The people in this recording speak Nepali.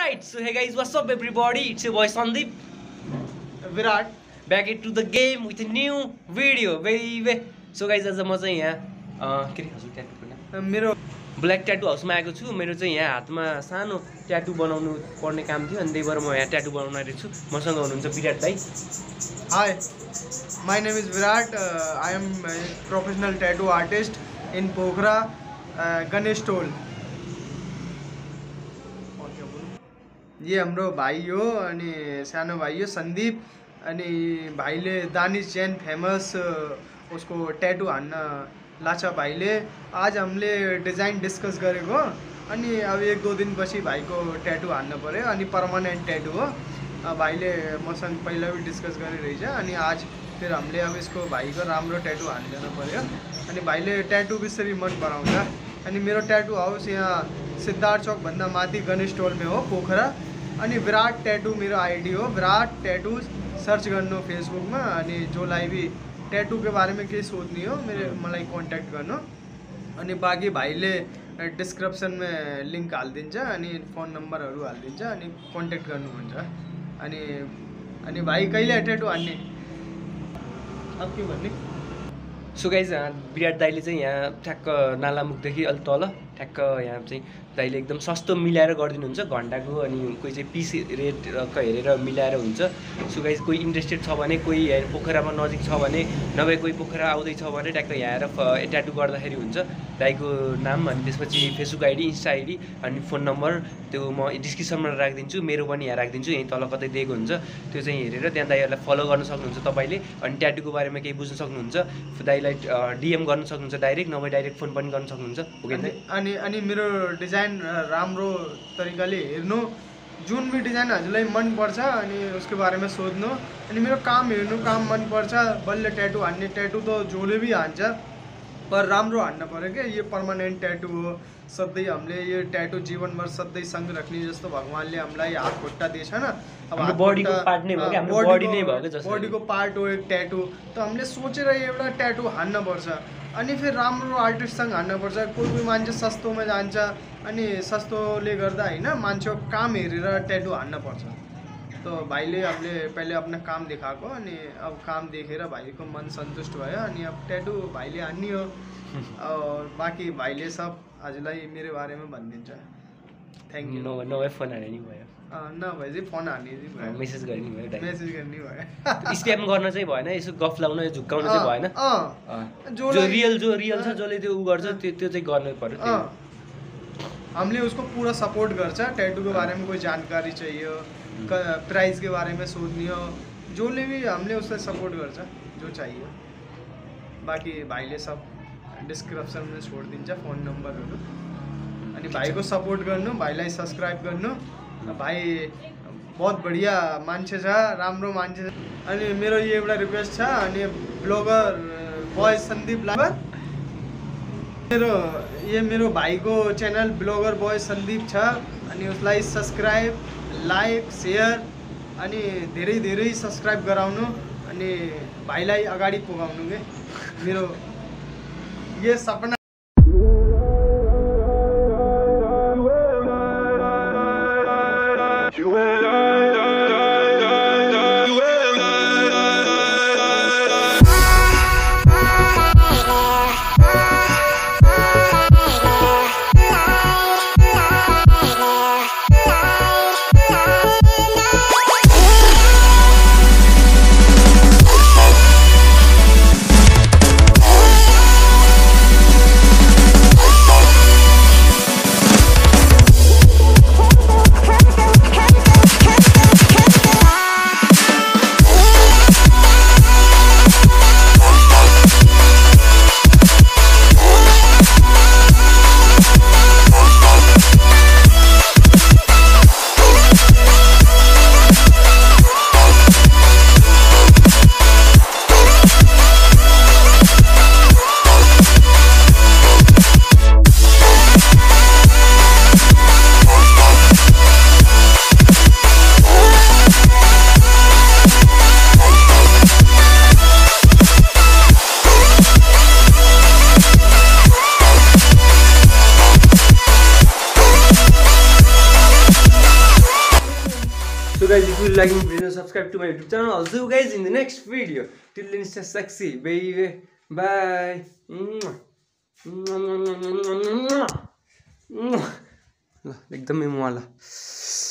Alright, so hey guys, what's up everybody? It's your boy Sandeep Virat back into the game with a new video, baby. So guys, आज म चाहिँ यहाँ के हजुर ट्याटू मेरो ब्ल्याक ट्याटू हाउसमा आएको छु। मेरो चाहिँ यहाँ हातमा सानो ट्याटू बनाउनु पर्ने काम थियो अनि त्यही भएर म यहाँ ट्याटू बनाउन आएको छु। मसँग हुनुहुन्छ विराट दाइ। Hi, my name is Virat. I am a professional tattoo artist in Pokhara, Ganesh Toll. ये हाम्रो भाइ हो अनि सानो भाइ हो सन्दीप अनि भाइले दानिश जैन फेमस उसको टैटू हान्न लाछा भाइले। आज हामीले डिजाइन डिस्कस गरेको अनि अब 1-2 दिन पछि भाइको टैटू हान्न पर्यो अनि पर्मानेंट टैटू हो। भाइले मसँग पहिला भी डिस्कस गरिरहेछ अनि आज फिर हामीले अब इसको भाइको राम्रो टैटू हानिदिनु पर्यो अनि भाइले टैटू कसरी मन पराउँछ। अनि मेरो टैटू हाउस यहाँ सिद्धार्थ चौक भन्दा माथि गणेश टोल में हो पोखरा। अनि विराट टैटू मेरो आईडी हो, विराट टैटू सर्च गर्नु फेसबुक में। अनि जोलाई भी टैटू के बारे में केही सोध्ने हो मलाई कांटेक्ट गर्नु। अनि बाँकी भाइले डिस्क्रिप्सन में लिंक हालिदिन्छ अनि फोन नम्बरहरू हालिदिन्छ अनि कांटेक्ट गर्नुहुन्छ। अनि भाइ कहिले टैटू हान्ने अब के भन्ने। सो गाइज विराट दाइले चाहिँ यहाँ ठ्याक्क नालामुखदेखि अलि तल ठ्याक्क यहाँ चाहिँ दाइले एकदम सस्तो मिलाएर गरिदिनुहुन्छ घन्टाको। अनि कोही चाहिँ पिस रेटको हेरेर मिलाएर हुन्छ। सो गाइज कोही इन्ट्रेस्टेड छ भने, कोही पोखरामा नजिक छ भने, नभए कोही पोखरा आउँदैछ भने ट्याक्क यहाँ आएर ट्याटू गर्दाखेरि हुन्छ। दाइको नाम अनि त्यसपछि फेसबुक आइडी, इन्स्टा आइडी अनि फोन नम्बर त्यो म डिस्क्रिप्सनमा राखिदिन्छु। मेरो पनि यहाँ राखिदिन्छु, यहीँ तल कतै दिएको हुन्छ। त्यो चाहिँ हेरेर त्यहाँ दाइहरूलाई फलो गर्न सक्नुहुन्छ तपाईँले। अनि ट्याटूको बारेमा केही बुझ्न सक्नुहुन्छ दाइलाई डिएम गर्न सक्नुहुन्छ डाइरेक्ट, नभए डाइरेक्ट फोन पनि गर्न सक्नुहुन्छ। अनि मेरो डिजाइन राम्रो तरिकाले हेर्नु, जुन भी डिजाइन हजुरलाई मन पर्छ अनि उसके बारे में सोध्नु। अनि मेरो काम हेर्नु, काम मन पर्छ बल्ल टैटू हान्ने। टैटू तो जोले भी हान्छ पर राम्रो हान्न पर्यो क्या। ये पर्मानेंट टैटू हो, सधैँ हामीले यो टैटू जीवनभर सधैँ सँग राख्ने जस्तो भगवानले हामीलाई हात खुट्टा दिएछ न। अब बडीको पार्ट नै भयो, हाम्रो बडी नै भयो जस्तो बडीको पार्ट हो एक टैटू। तो हामीले सोचेर एउटा टैटू हान्न पर्छ अनि फिर राम्रो आर्टिस्टसँग हान्न पर्छ। कोही मान्छे सस्तोमा जान्छ अनि सस्तोले गर्दा हैन मान्छेको काम हेरेर टैटू हान्न पर्छ। तो भाइले हामीले पहिले अपना काम दिखाएको अनि अब काम देखेर भाइको मन सन्तुष्ट भयो अनि अब टैटू भाइले हान्ने हो। और बाँकी भाइले सब हजुरलाई मेरो बारेमा भनिदिन्छ। Thank you. नभए फोन हान्ने नि भयो, नभए चाहिँ फोन हान्ने भयो, मेसेज गर्ने भयो, मेसेज गर्ने भयो। स्प्याम गर्न चाहिँ भएन, यसो गफ लाउन झुक्काउन चाहिँ भएन। जो रियल छ जसले त्यो उ गर्छ त्यो चाहिँ गर्नु पर्यो। हामीले उसको पूरा सपोर्ट गर्छ। टैटू के बारे में कोई जानकारी चाहिए, प्राइस के बारे में सोध्ने हो, जोले भी हामीले उसलाई सपोर्ट गर्छ जो चाहिए। बाकी भाइले सब डिस्क्रिप्सन में छोडिदिन्छ फोन नम्बरहरू। अनि भाइको सपोर्ट गर्नु, भाइलाई सब्सक्राइब गर्नु। भाइ बहुत बढ़िया मान्छे छ, राम्रो मान्छे छ। अनि मेरो यो एउटा रिक्वेस्ट छ अनि ब्लगर बॉय सन्दीप लाइभ मेरो भाइको च्यानल ब्लगर बॉय सन्दीप छ अनि उसलाई सब्सक्राइब, लाइक, शेयर अनि धेरै सब्सक्राइब गराउनु अनि भाइलाई अगाडि पुगाउनु के मेरो ये सपना। So guys, if you liking the video, subscribe to my YouTube channel. I'll see you guys in the next video. Till then, stay sexy, baby. Bye. ल एकदमै मजा